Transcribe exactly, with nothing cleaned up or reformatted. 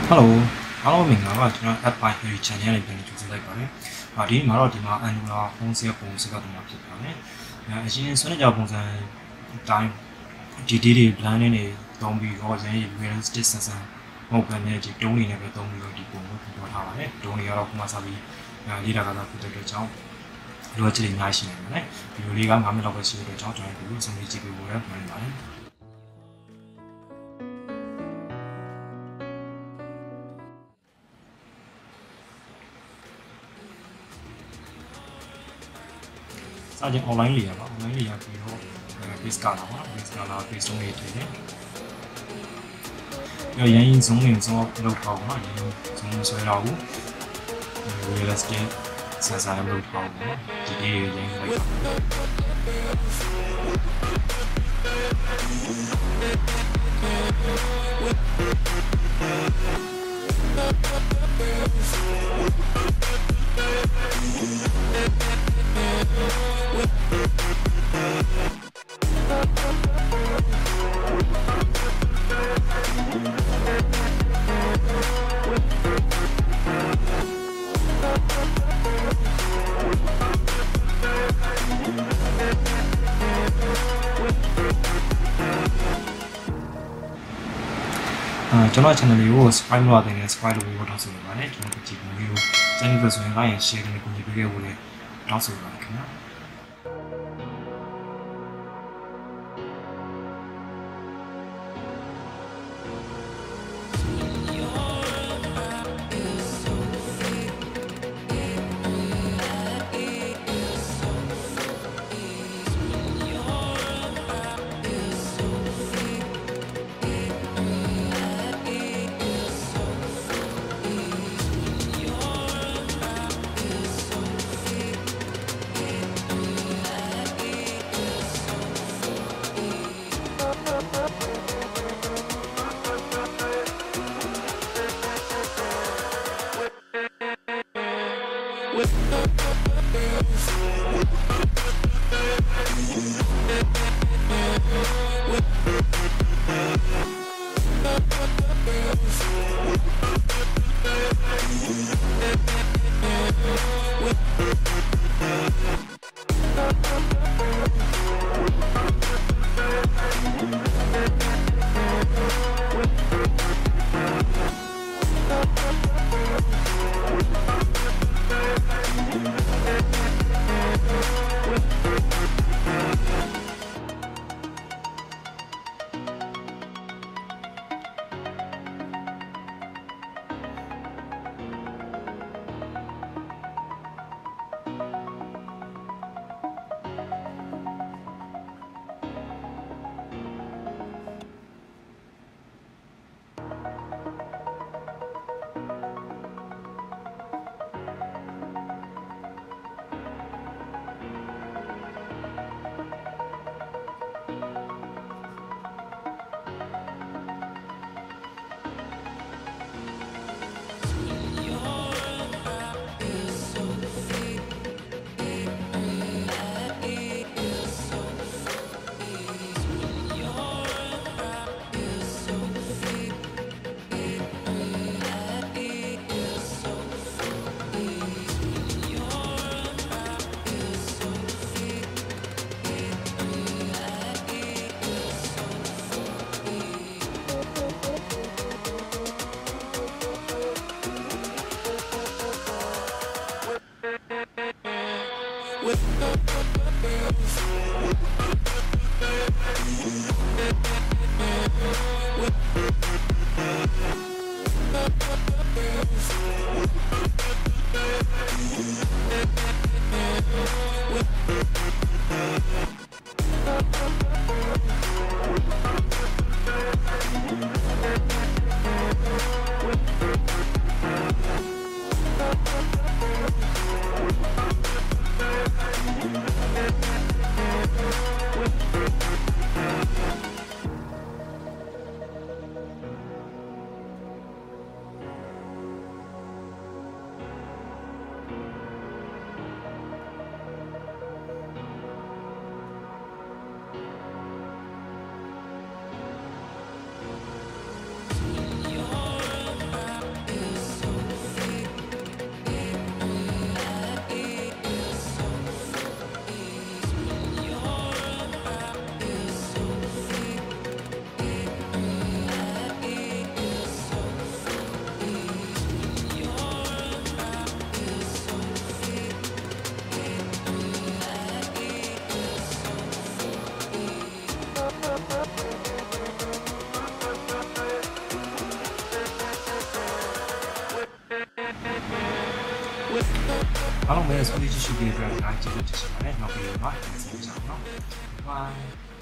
Hello အားလုံးမင်္ဂလာပါကျွန်တော် App by Harry Channel လေးပြန်ကြိုဆိုလိုက်ပါတယ်။ဟာဒီမှာတော့ဒီမှာ Angular ဖုန်းစက်ပုံစက်ကတည်းကဖြစ်ပါတယ်။အဲအရင်ဆွဲနေကြပုံစံအတိုင်းဒီ data တွေ blending တွေသုံးပြီးတော့ရရင် realistic ဆန်ဆန်မဟုတ်ဘဲနဲ့ဒီတုံးနေနဲ့ပဲသုံးပြီးတော့ဒီပုံကိုပေါ်ထားပါတယ်။တုံးတွေကတော့ခုမှစပြီးလေ့လာကြတာဖြစ်တဲ့အတွက်ကြောင့်လိုအပ်ချက်တွေအများကြီးရှိနေပါတယ်။ဗီဒီယိုလေးက၅မိနစ်လောက်ပဲရှိတဲ့အတွက်ကြောင့်ကျွန်တော်ဒီလိုဆုံးဖြတ်ကြည့်ပေးဖို့လည်းပြန်ပါတယ်။စာချင်း online လေးရပါ online လေးရပြီးတော့ base ကလာပါ base ကလာ base ဆုံးလေးထည့်တယ်။ရရင်ဆုံးနေဆုံးလောက်ပေါ့နော်ရရင်ဆုံးဆွဲတော့ဘူး realistic ဆန်ဆန်လောက်ပေါ့နော်ဒီလေးရရင်လိုက်ကျွန်တော် channel လေးကို subscribe လုပ်ရတဲ့ subscribe လုပ်ပြီးတော့ဆိုရပါတယ်ကျွန်တော်ဒီဗီဒီယိုစနေလို့ဆိုရင် like and share နဲ့ကူညီပေးခဲ့ဖို့လည်းတောင်းဆိုပါခင်ဗျာနဲ့ဆွေးနွေးကြည့်ရှုပေးတဲ့အတွက်အားကျေးဇူးတင်ပါတယ်နောက်ပြီးတော့ပြန်ဆက်ကြအောင်နော် bye